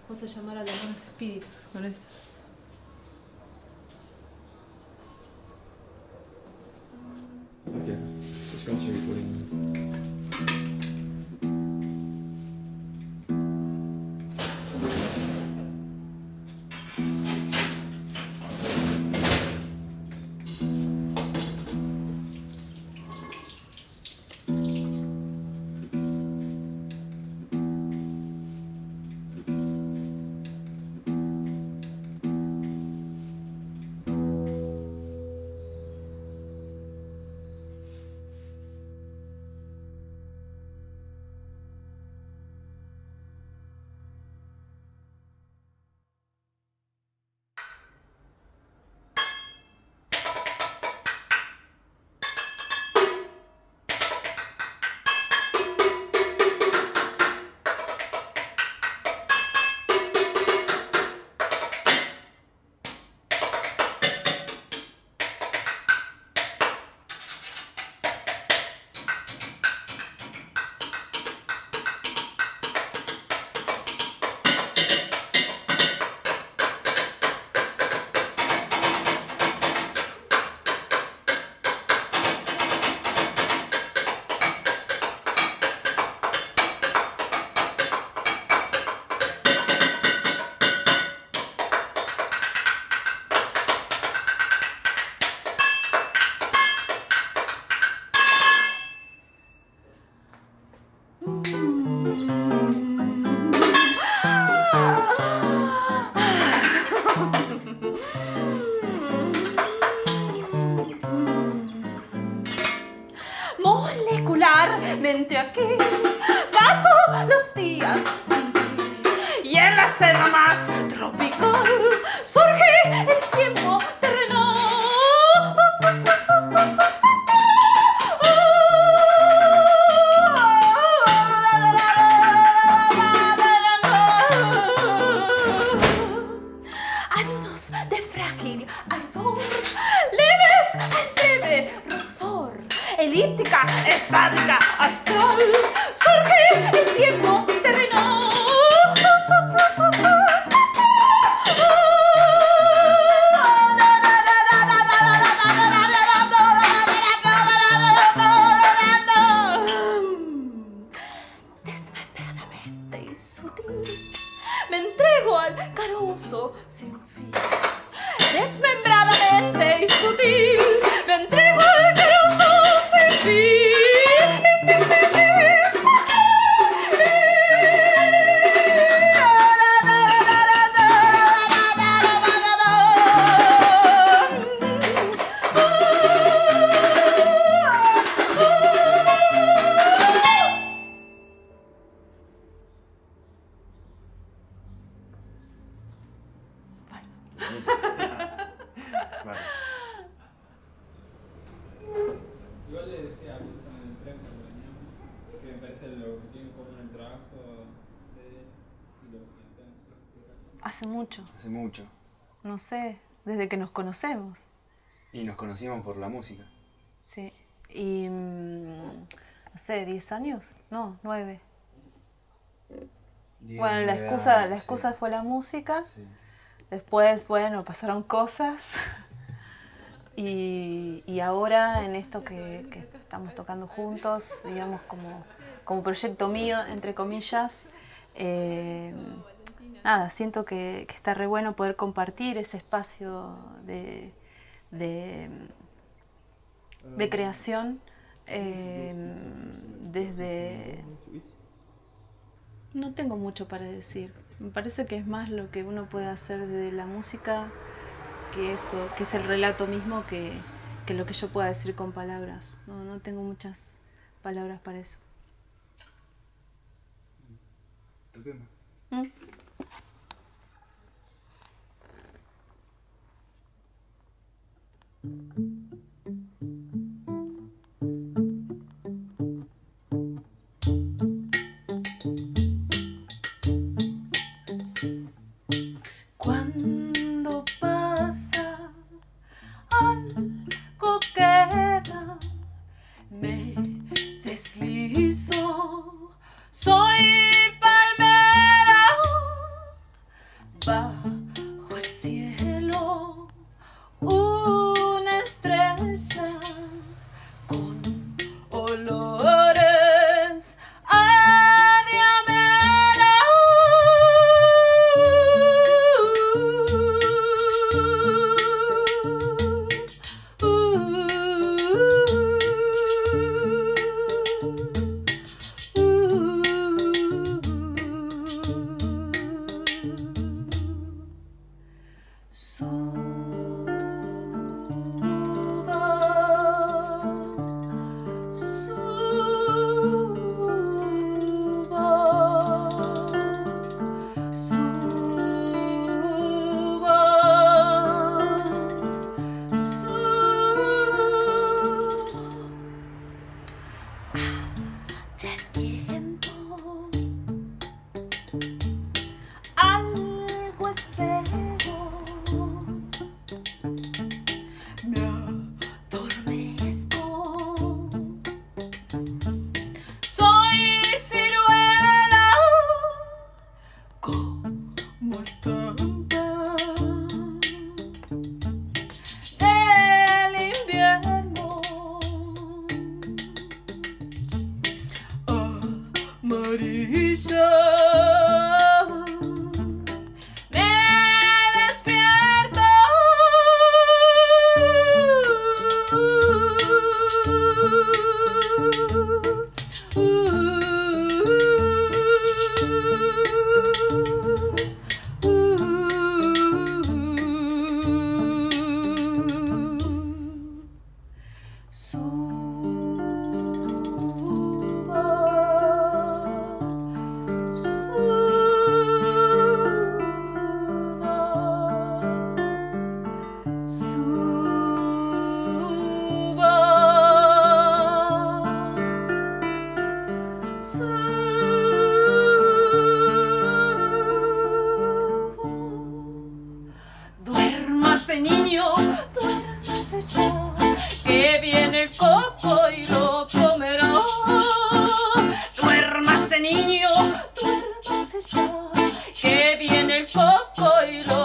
Vas a llamar a los buenos espíritus con esto. Okay, just continue recording. Molecularmente aquí paso los días sin ti. Y en la selva más tropical surge el tiempo terrenal. Agudos de frágil ardor, leves al breve rosor, elíptica, estática, astral, surge el tiempo terrenal. Desmembradamente y sutil me entrego al carozo sin fin. Desmembradamente y sutil me entrego al carozo sin fin. Vale. Igual le decía a Wilson en el tren cuando veníamos que me parece lo que tiene en común el trabajo de él y lo que tenemos. Hace mucho, Hace mucho. no sé, desde que nos conocemos. Y nos conocimos por la música. Sí, y no sé, 10 años, no, 9. Bueno, la excusa fue la música. Sí. Después, bueno, pasaron cosas. Y ahora en esto que estamos tocando juntos, digamos como proyecto mío, entre comillas, nada, siento que está re bueno poder compartir ese espacio de creación desde... No tengo mucho para decir. Me parece que es más lo que uno puede hacer desde la música que eso, que es el relato mismo que lo que yo pueda decir con palabras. No tengo muchas palabras para eso. Toquemos. Cuando pasa algo queda, me deslizo, soy palmera. ¿Cómo estaba? El invierno Amarilla. me despierto. Duérmase niño, duérmase ya, que viene el coco y lo comerá. Duérmase niño, duérmase ya, que viene el coco y lo